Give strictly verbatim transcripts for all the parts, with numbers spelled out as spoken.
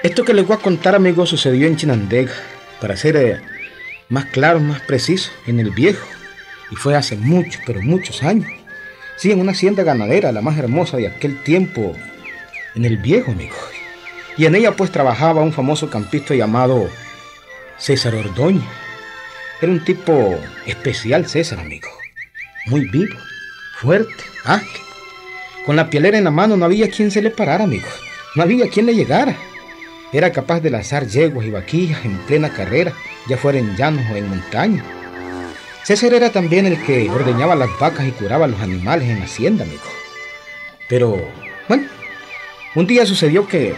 Esto que les voy a contar, amigos, sucedió en Chinandega, para ser eh, más claro, más preciso, en el Viejo. Y fue hace muchos, pero muchos años. Sí, en una hacienda ganadera, la más hermosa de aquel tiempo, en el Viejo, amigos. Y en ella pues trabajaba un famoso campista llamado César Ordóñez. Era un tipo especial, César, amigo. Muy vivo, fuerte, ágil. Con la pielera en la mano no había quien se le parara, amigo. No había quien le llegara. Era capaz de lanzar yeguas y vaquillas en plena carrera, ya fuera en llanos o en montaña. César era también el que ordeñaba las vacas y curaba a los animales en la hacienda, amigo. Pero, bueno, un día sucedió que...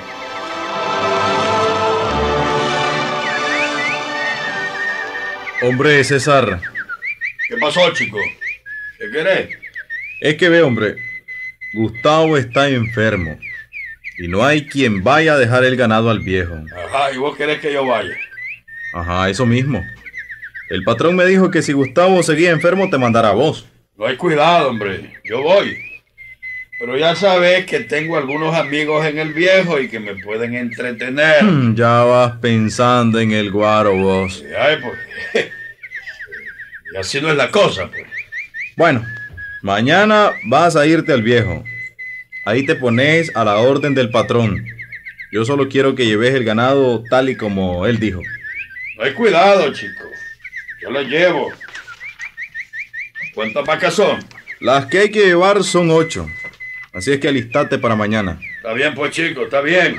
Hombre, César. ¿Qué pasó, chico? ¿Qué querés? Es que ve, hombre, Gustavo está enfermo y no hay quien vaya a dejar el ganado al viejo. Ajá, ¿y vos querés que yo vaya? Ajá, eso mismo. El patrón me dijo que si Gustavo seguía enfermo te mandara a vos. No hay cuidado, hombre, yo voy. Pero ya sabes que tengo algunos amigos en el viejo y que me pueden entretener. Hmm, ya vas pensando en el guaro vos. Ay, pues. Y así no es la cosa, pues. Bueno, mañana vas a irte al viejo. Ahí te pones a la orden del patrón. Yo solo quiero que lleves el ganado tal y como él dijo. No hay cuidado, chico. Yo lo llevo. ¿Cuántas vacas son? Las que hay que llevar son ocho. Así es que alistate para mañana. Está bien, pues, chico, está bien.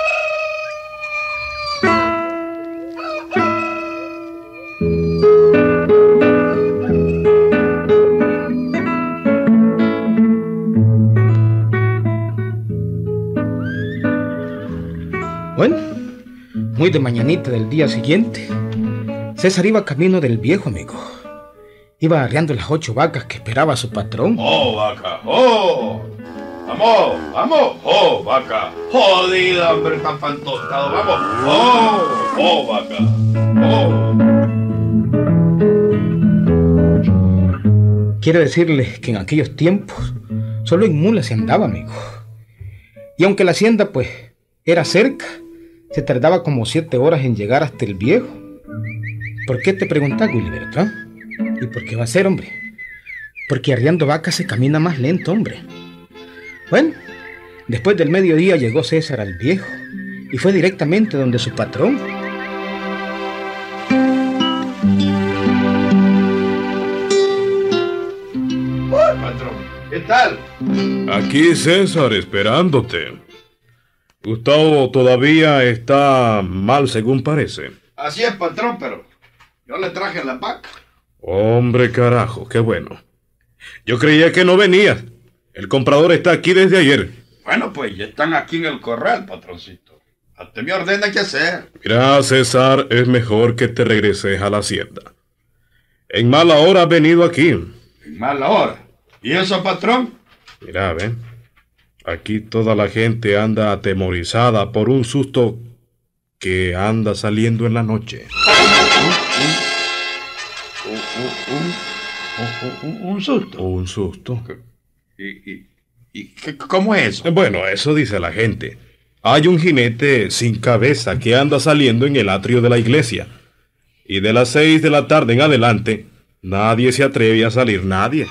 Bueno, muy de mañanita del día siguiente, César iba camino del viejo, amigo. Iba arreando las ocho vacas que esperaba su patrón. ¡Oh, vaca! ¡Oh! ¡Vamos! ¡Vamos! ¡Oh, vaca! ¡Jodida, hombre! ¡Está fantostado! ¡Vamos! ¡Oh! ¡Oh, vaca! ¡Oh! Quiero decirles que en aquellos tiempos solo en mulas se andaba, amigo. Y aunque la hacienda, pues, era cerca, se tardaba como siete horas en llegar hasta el viejo. ¿Por qué te preguntas, Wilbert? ¿Ah? ¿Y por qué va a ser, hombre? Porque arriando vacas se camina más lento, hombre. Bueno, después del mediodía llegó César al viejo y fue directamente donde su patrón. ¡Oh, patrón! ¿Qué tal? Aquí César, esperándote. Gustavo todavía está mal, según parece. Así es, patrón, pero yo le traje la vaca. Hombre, carajo, qué bueno. Yo creía que no venías. El comprador está aquí desde ayer. Bueno, pues ya están aquí en el corral, patroncito. Hasta me ordena qué hacer. Mira, César, es mejor que te regreses a la hacienda. En mala hora has venido aquí. En mala hora. ¿Y eso, patrón? Mira, ven. Aquí toda la gente anda atemorizada por un susto que anda saliendo en la noche. Un, un, un, un, un susto. Un susto. ¿Y, y, y qué, cómo es eso? Bueno, eso dice la gente. Hay un jinete sin cabeza que anda saliendo en el atrio de la iglesia. Y de las seis de la tarde en adelante, nadie se atreve a salir, nadie.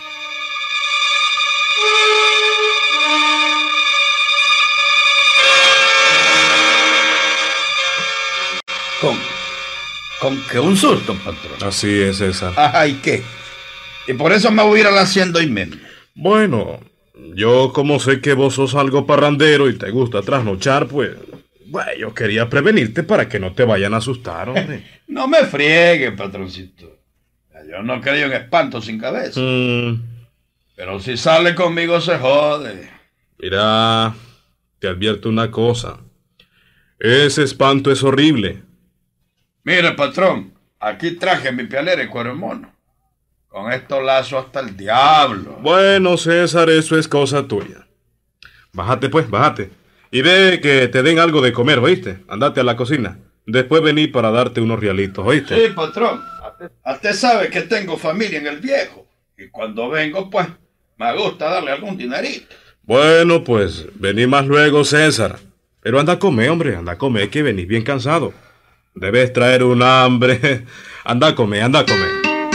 Con, con que un susto, patrón. Así es, César. Ay, ¿qué? Y por eso me voy a ir a la hacienda hoy mismo. Bueno, yo como sé que vos sos algo parrandero y te gusta trasnochar, pues... Bueno, yo quería prevenirte para que no te vayan a asustar, hombre. No me friegue, patroncito. Yo no creo en espanto sin cabeza. Mm. Pero si sale conmigo se jode. Mira, te advierto una cosa. Ese espanto es horrible. Mire, patrón, aquí traje mi pialera y cuero de mono. Con estos lazos hasta el diablo. Bueno, César, eso es cosa tuya. Bájate pues, bájate. Y ve que te den algo de comer, ¿oíste? Andate a la cocina. Después vení para darte unos realitos, ¿oíste? Sí, patrón. Usted sabe que tengo familia en el viejo. Y cuando vengo, pues, me gusta darle algún dinerito. Bueno, pues, vení más luego, César. Pero anda a comer, hombre, anda a comer, que venís bien cansado. Debes traer un hambre. Anda a comer, anda a comer.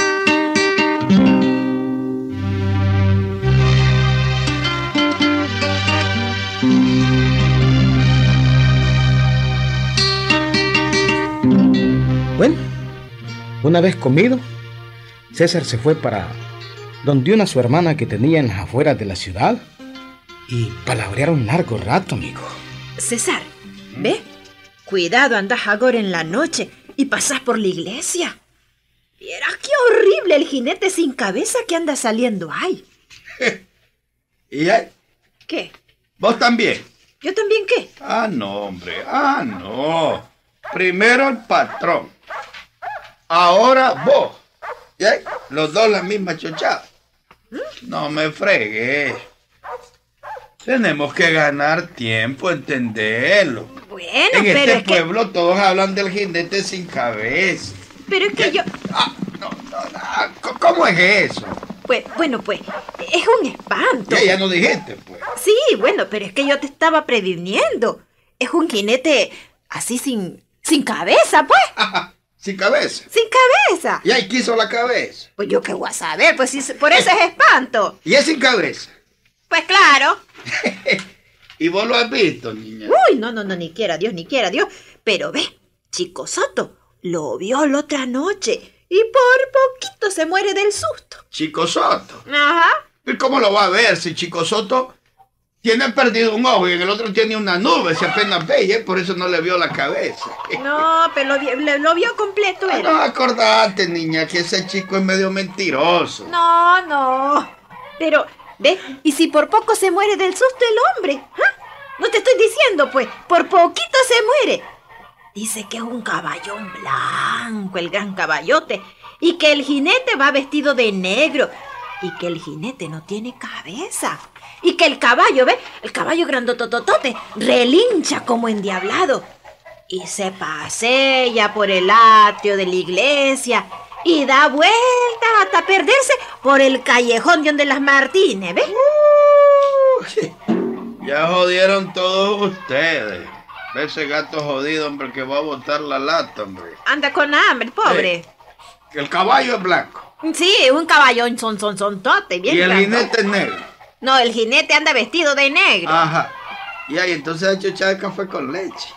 Bueno, una vez comido, César se fue para donde una su hermana que tenía en las afueras de la ciudad y palabrearon un largo rato, amigo. César, ¿ve? Cuidado, andás ahora en la noche y pasás por la iglesia. Vieras qué horrible el jinete sin cabeza que anda saliendo ahí. ¿Y ahí? ¿Qué? ¿Vos también? ¿Yo también qué? Ah, no, hombre. Ah, no. Primero el patrón. Ahora vos. ¿Y ahí? Los dos la misma chochada. No me fregues. Tenemos que ganar tiempo, entenderlo. Bueno, en pero este es pueblo todos hablan del jinete sin cabeza. que... Pero es que yo... Ah, no, no, no. ¿Cómo es eso? Pues, bueno, pues, es un espanto. Ya, ya no dijiste, pues. Sí, bueno, pero es que yo te estaba previniendo. Es un jinete así sin, sin cabeza, pues. Ajá, sin cabeza. Sin cabeza. Y ahí quiso la cabeza. Pues yo qué voy a saber, pues si, por eso es espanto. Y es sin cabeza. Pues claro. ¿Y vos lo has visto, niña? Uy, no, no, no, ni quiera Dios, ni quiera Dios. Pero ve, Chico Soto lo vio la otra noche y por poquito se muere del susto. Chico Soto. Ajá. ¿Y cómo lo va a ver si Chico Soto tiene perdido un ojo y en el otro tiene una nube? Si apenas ve, ¿eh? Por eso no le vio la cabeza. No, pero lo, vi- lo, lo vio completo Ah, él. no, acordate, niña, que ese chico es medio mentiroso. No, no. Pero, ve, ¿y si por poco se muere del susto el hombre? ¿Ah? No te estoy diciendo, pues, por poquito se muere. Dice que es un caballón blanco, el gran caballote, y que el jinete va vestido de negro, y que el jinete no tiene cabeza, y que el caballo, ¿ve? El caballo grandotototote relincha como endiablado, y se pasea por el atrio de la iglesia, y da vueltas hasta perderse por el callejón de donde las Martínez, ¿ves? Uy, ya jodieron todos ustedes. Ve ese gato jodido, hombre, que va a botar la lata, hombre. Anda con hambre, pobre. Sí. Que el caballo es blanco. Sí, un caballón son son son tote, bien Y el grandote. jinete es negro. No, el jinete anda vestido de negro. Ajá. Y ahí entonces ha hecho echar café con leche.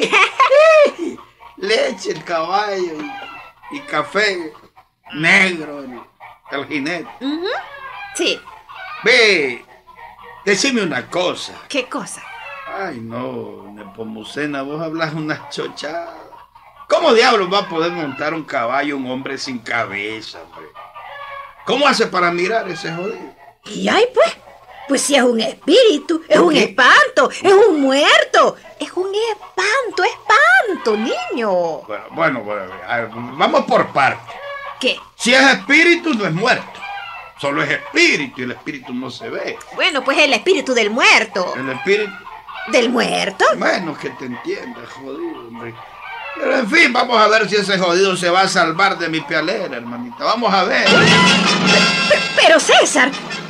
Leche, el caballo y, y café negro, el, el jinete. Ujú. Sí, Ve, decime una cosa. ¿qué cosa? Ay, no, Nepomucena, vos hablas unas chochadas. ¿Cómo diablos va a poder montar un caballo un hombre sin cabeza, hombre? ¿Cómo hace para mirar ese jodido? Y ay, pues, pues si es un espíritu, es un ¿Qué? espanto, es un muerto, es un espanto, espanto, niño. Bueno, bueno, bueno, a ver, vamos por partes. ¿Qué? Si es espíritu, no es muerto. Solo es espíritu y el espíritu no se ve. Bueno, pues el espíritu del muerto. El espíritu, ¿Del muerto? menos que te entienda, jodido, hombre. Pero en fin, vamos a ver si ese jodido se va a salvar de mi pialera, hermanita. Vamos a ver. Pe- Pero César,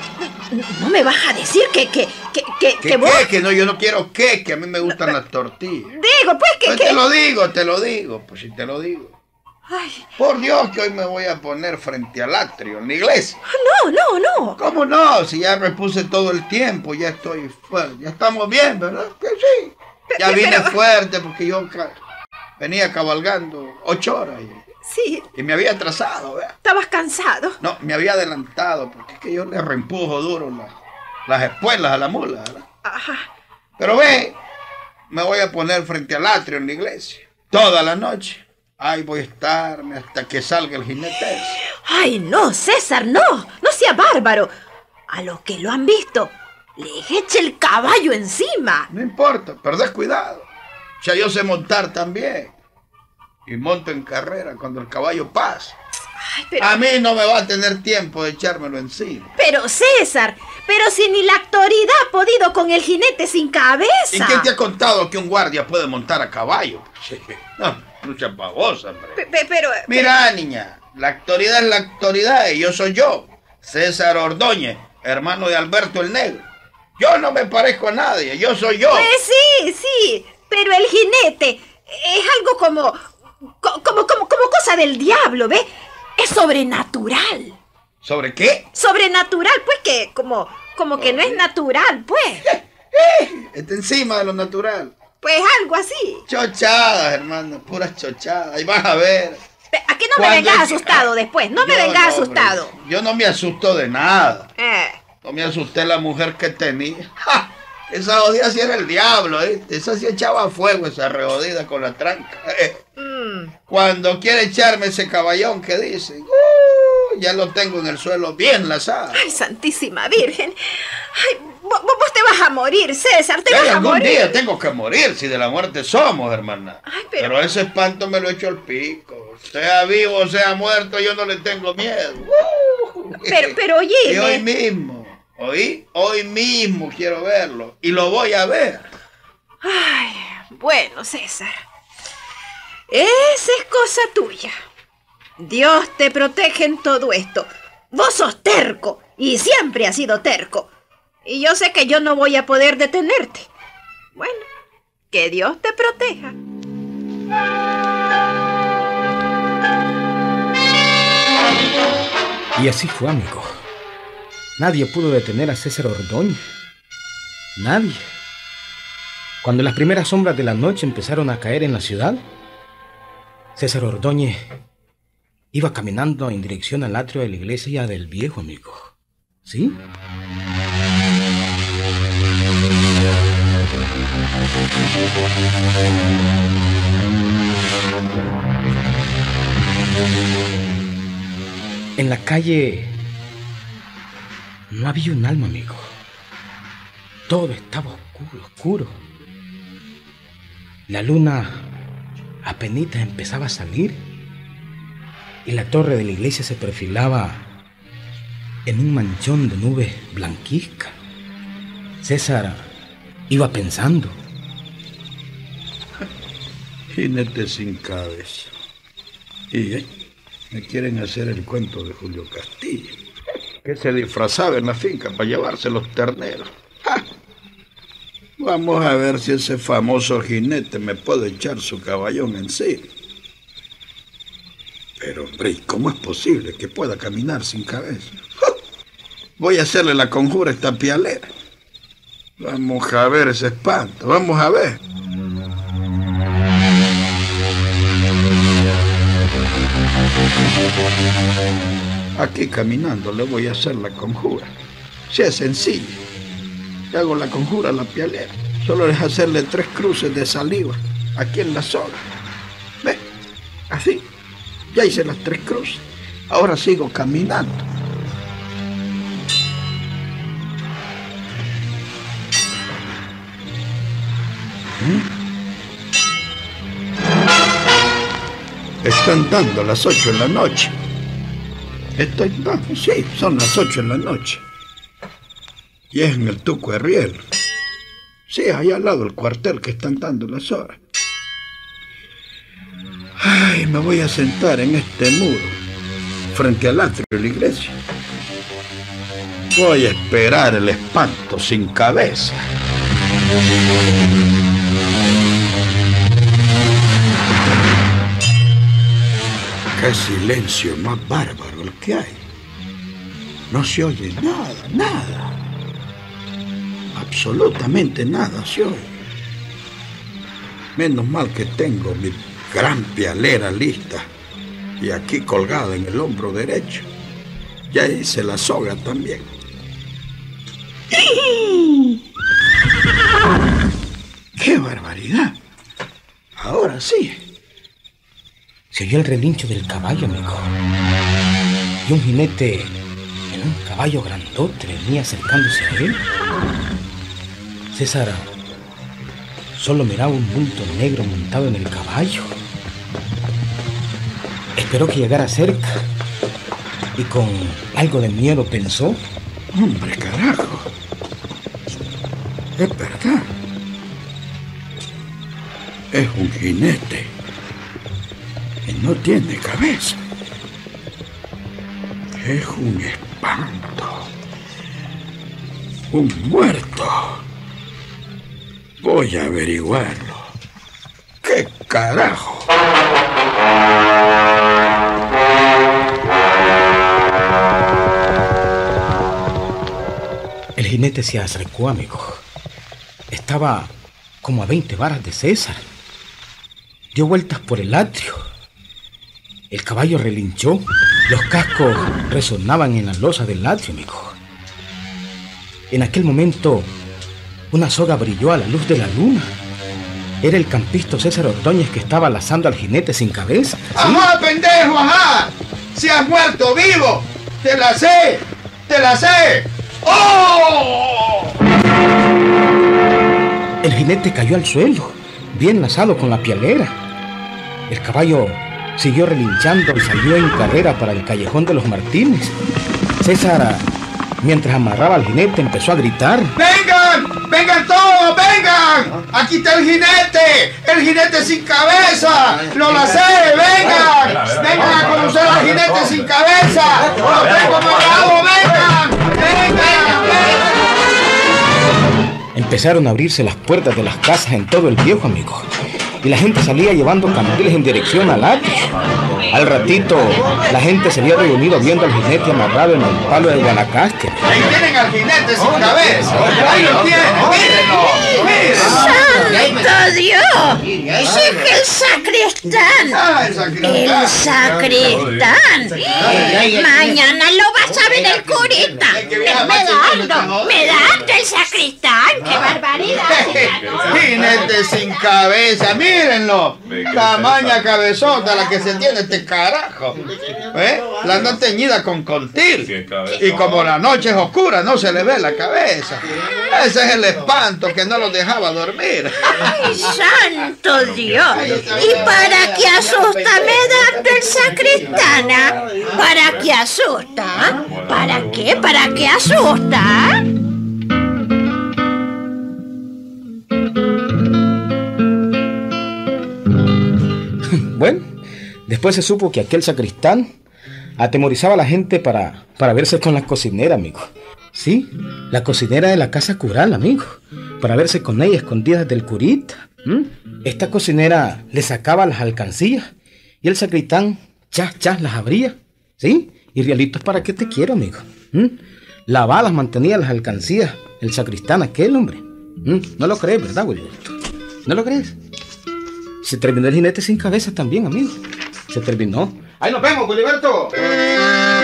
no me vas a decir que, que, que, que, ¿Qué, que vos... qué? Que no, yo no quiero qué, que a mí me gustan las tortillas. Digo, pues que... Pues que... te lo digo, te lo digo, pues si te lo digo. Ay, Por Dios que hoy me voy a poner frente al atrio en la iglesia. no, no, no. ¿Cómo no? Si ya repuse todo el tiempo, ya estoy fuerte, ya estamos bien, ¿verdad? Que sí. Ya Pe- vine pero- fuerte porque yo ca- venía cabalgando ocho horas y, Sí, y me había atrasado, ¿verdad? estabas cansado. No, me había adelantado porque es que yo le reempujo duro la- las espuelas a la mula, ¿verdad? Ajá. Pero ve, me voy a poner frente al atrio en la iglesia toda la noche. Ahí voy a estarme hasta que salga el jinete ese. Ay, no, César, no. No sea bárbaro. A los que lo han visto, les eche el caballo encima. No importa, perdés cuidado. O sea, yo sé montar también. Y monto en carrera cuando el caballo pasa. Ay, pero... A mí no me va a tener tiempo de echármelo encima. Pero César, pero si ni la autoridad ha podido con el jinete sin cabeza. ¿Y quién te ha contado que un guardia puede montar a caballo? No, mucha babosa, hombre. Pe- pe- pero... Mira, niña, la autoridad es la autoridad y yo soy yo, César Ordóñez, hermano de Alberto el Negro. Yo no me parezco a nadie, yo soy yo. Pues sí, sí. Pero el jinete es algo como, como, como, como cosa del diablo, ¿ves? Es sobrenatural. ¿Sobre qué? Sobrenatural, pues que como, como que no es natural, pues. Está encima de lo natural. Pues algo así. Chochadas, hermano, puras chochadas. Ahí vas a ver. Aquí no me vengas asustado después, no me vengas asustado. Hombre, yo no me asusto de nada. Eh. No me asusté la mujer que tenía. ¡Ja! Esa jodida sí era el diablo, ¿eh? Esa sí echaba fuego, esa rejodida con la tranca. ¿eh? Mm. Cuando quiere echarme ese caballón que dicen, uh, ya lo tengo en el suelo bien lazado. Ay, Santísima Virgen. Ay, vos, vos te vas a morir, César, te vas a algún morir. día tengo que morir, si de la muerte somos, hermana. Ay, pero... pero ese espanto me lo echo al pico. Sea vivo o sea muerto, yo no le tengo miedo. Uh, pero, pero oye. Y hoy mismo, ¿oí? Hoy mismo quiero verlo. Y lo voy a ver. Ay, bueno, César. Esa es cosa tuya. Dios te protege en todo esto. Vos sos terco y siempre has sido terco. Y yo sé que yo no voy a poder detenerte. Bueno, que Dios te proteja. Y así fue, amigo. Nadie pudo detener a César Ordóñez. Nadie. Cuando las primeras sombras de la noche empezaron a caer en la ciudad, César Ordóñez iba caminando en dirección al atrio de la iglesia del Viejo, amigo. ¿Sí? En la calle no había un alma, amigo. Todo estaba oscuro, oscuro. La luna apenitas empezaba a salir y la torre de la iglesia se perfilaba en un manchón de nubes blanquizcas. César iba pensando. Jinete sin cabeza. Y eh, me quieren hacer el cuento de Julio Castillo, que se disfrazaba en la finca para llevarse los terneros. ¡Ja! Vamos a ver si ese famoso jinete me puede echar su caballón encima. Pero, hombre, ¿cómo es posible que pueda caminar sin cabeza? ¡Ja! Voy a hacerle la conjura a esta pialera. Vamos a ver ese espanto, vamos a ver. Aquí caminando le voy a hacer la conjura. Si es sencillo. Le hago la conjura a la pialera. Solo es hacerle tres cruces de saliva aquí en la soga. ¿Ve? Así. Ya hice las tres cruces. Ahora sigo caminando. ¿Mm? Están dando las ocho en la noche. Estoy dando, sí, son las ocho en la noche. Y es en el Tuco de Riel. Sí, ahí al lado del cuartel que están dando las horas. Ay, me voy a sentar en este muro, frente al atrio de la iglesia. Voy a esperar el espanto sin cabeza. Qué silencio más bárbaro el que hay. No se oye nada, nada. Absolutamente nada se oye. Menos mal que tengo mi gran pialera lista y aquí colgada en el hombro derecho. Ya hice la soga también. ¡Qué barbaridad! Ahora sí. Se oyó el relincho del caballo, amigo. Y un jinete en un caballo grandote venía acercándose a él. César solo miraba un bulto negro montado en el caballo. Esperó que llegara cerca y con algo de miedo pensó: ¡hombre, carajo! Es verdad. Es un jinete. Y no tiene cabeza. Es un espanto. Un muerto. Voy a averiguarlo. carajo. El jinete se acercó, amigo. Estaba como a veinte varas de César. Dio vueltas por el atrio. El caballo relinchó. Los cascos resonaban en las losas del atrio, amigo. En aquel momento, una soga brilló a la luz de la luna. Era el campista César Ordóñez que estaba lazando al jinete sin cabeza. ¿Sí? ¡Ajá, pendejo, ajá! ¡Se has muerto vivo! ¡Te la sé! ¡Te la sé! ¡Oh! El jinete cayó al suelo, bien lazado con la pialera. El caballo siguió relinchando y salió en carrera para el callejón de los Martínez. César, mientras amarraba al jinete, empezó a gritar: ¡Vengan! ¡Vengan todos! ¡Vengan! ¡Aquí está el jinete! ¡El jinete sin cabeza! ¡Lo la sé! ¡Vengan! ¡Vengan a conocer al jinete sin cabeza! ¡Lo tengo amarrado! ¡Vengan! ¡Vengan! ¡Vengan! Empezaron a abrirse las puertas de las casas en todo el viejo, amigo. Y la gente salía llevando candiles en dirección al atrio. Al ratito, la gente se había reunido viendo al jinete amarrado en el palo de Guanacaste. Ahí tienen al jinete sin cabeza. Ahí lo tienen, mírenlo. Mírenlo. ¡Santo Dios! ¡Sí que el sacristán! Ah, el sacristán. ¡El sacristán! Mañana lo vas a ver el curita. Me da algo, me da algo el sacristán. ¡Qué barbaridad! Jinete sin cabeza, mírenlo. Tamaña cabezota la que se tiene este carajo. ¿Eh? La anda teñida con contil. Y como la noche es oscura, no se le ve la cabeza. Ese es el espanto que no lo dejaba dormir. ¡Ay, santo Dios! ¿Y para qué asusta me da el sacristana? ¿Para qué asusta? ¿Para qué? ¿Para qué asusta? Bueno, después se supo que aquel sacristán atemorizaba a la gente para, para verse con la cocinera, amigo. Sí, la cocinera de la casa cural, amigo. Para verse con ella escondidas del curita. ¿Mm? Esta cocinera le sacaba las alcancías y el sacristán, chas, chas, las abría. ¿Sí? Y realitos, ¿para qué te quiero, amigo? ¿Mm? Lavadas mantenía las alcancías el sacristán, aquel hombre. ¿Mm? No lo crees, ¿verdad, Wilber? ¿No lo crees? Se terminó el jinete sin cabeza también, amigo. Se terminó. Ahí nos vemos, Wiliberto.